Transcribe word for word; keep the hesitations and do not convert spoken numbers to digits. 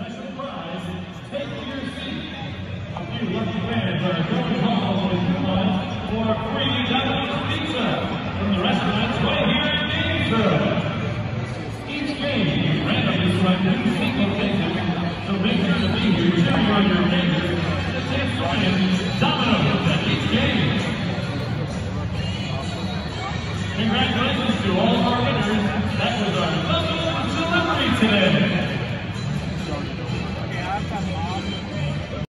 special prize, take your seat. A few lucky fans are going home with coupons for free Domino's Pizza from the restaurants right here in Gainesville. Each game is randomly selected single ticket, so make sure to be here cheering on your neighbors to chance to win Domino's at each game. Congratulations to all of our winners. That was our double celebrity today.